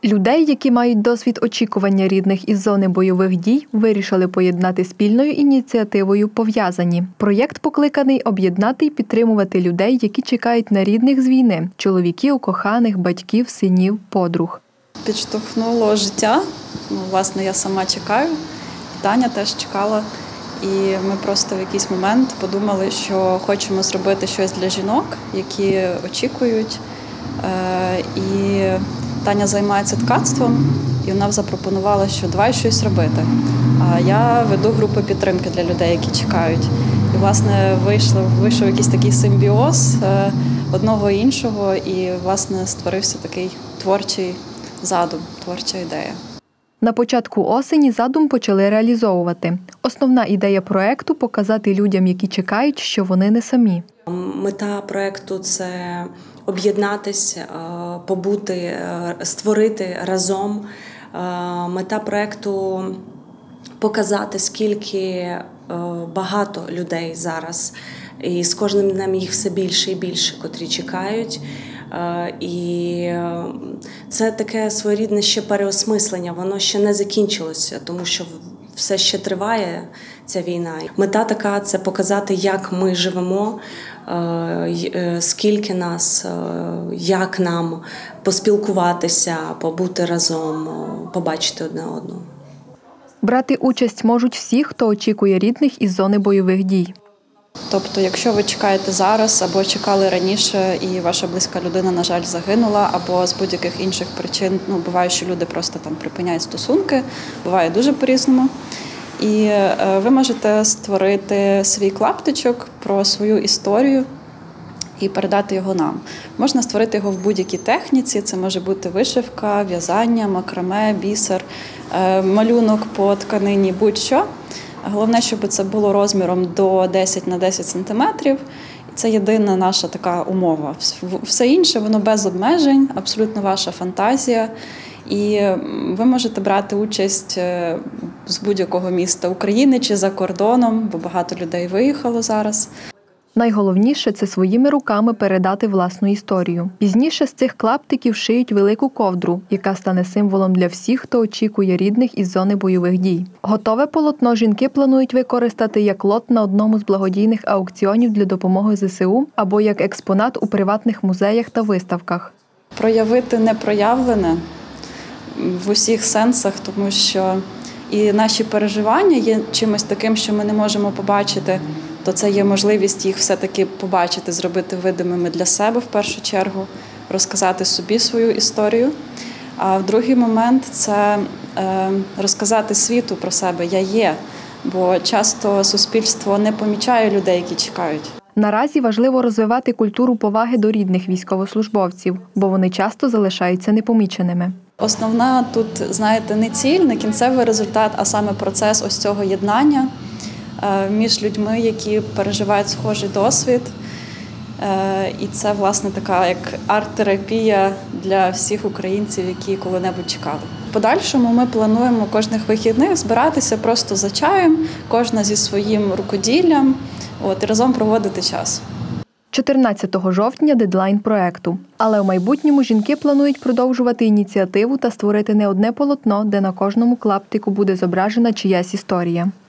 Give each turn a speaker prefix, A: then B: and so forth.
A: Людей, які мають досвід очікування рідних із зони бойових дій, вирішили поєднати спільною ініціативою «Пов'язані». Проєкт покликаний об'єднати і підтримувати людей, які чекають на рідних з війни – чоловіків, коханих, батьків, синів, подруг.
B: Підштовхнуло життя. Власне, я сама чекаю, Таня теж чекала. І ми просто в якийсь момент подумали, що хочемо зробити щось для жінок, які очікують. І Таня займається ткацтвом, і вона запропонувала, що давай щось робити. А я веду групи підтримки для людей, які чекають. І, власне, вийшов якийсь такий симбіоз одного і іншого, і, власне, створився такий творчий задум, творча ідея.
A: На початку осені задум почали реалізовувати. Основна ідея проєкту – показати людям, які чекають, що вони не самі.
C: Мета проєкту – це об'єднатись, побути, створити разом. Мета проєкту – показати, скільки багато людей зараз, і з кожним днем їх все більше і більше, котрі чекають. І це таке своєрідне ще переосмислення, воно ще не закінчилося, тому що все ще триває ця війна. Мета така – це показати, як ми живемо, скільки нас, як нам поспілкуватися, побути разом, побачити одне одного.
A: Брати участь можуть всі, хто очікує рідних із зони бойових дій.
B: Тобто, якщо ви чекаєте зараз або чекали раніше і ваша близька людина, на жаль, загинула, або з будь-яких інших причин, буває, що люди просто там припиняють стосунки, буває дуже по-різному. І ви можете створити свій клаптичок про свою історію і передати його нам. Можна створити його в будь-якій техніці, це може бути вишивка, в'язання, макраме, бісер, малюнок по тканині, будь-що. Головне, щоб це було розміром до 10 на 10 сантиметрів. Це єдина наша така умова. Все інше, воно без обмежень, абсолютно ваша фантазія. І ви можете брати участь з будь-якого міста України чи за кордоном, бо багато людей виїхало зараз.
A: Найголовніше – це своїми руками передати власну історію. Пізніше з цих клаптиків шиють велику ковдру, яка стане символом для всіх, хто очікує рідних із зони бойових дій. Готове полотно жінки планують використати як лот на одному з благодійних аукціонів для допомоги ЗСУ або як експонат у приватних музеях та виставках.
B: Проявити непроявлене в усіх сенсах, тому що і наші переживання є чимось таким, що ми не можемо побачити, то це є можливість їх все-таки побачити, зробити видимими для себе в першу чергу, розказати собі свою історію. А в другий момент – це розказати світу про себе «я є», бо часто суспільство не помічає людей, які чекають.
A: Наразі важливо розвивати культуру поваги до рідних військовослужбовців, бо вони часто залишаються непоміченими.
B: Основна тут, знаєте, не ціль, не кінцевий результат, а саме процес ось цього єднання між людьми, які переживають схожий досвід. І це, власне, така як арт-терапія для всіх українців, які коли-небудь чекали. В подальшому ми плануємо кожних вихідних збиратися просто за чаєм, кожна зі своїм рукоділлям, і разом проводити час.
A: 14 жовтня – дедлайн проєкту. Але в майбутньому жінки планують продовжувати ініціативу та створити не одне полотно, де на кожному клаптику буде зображена чиясь історія.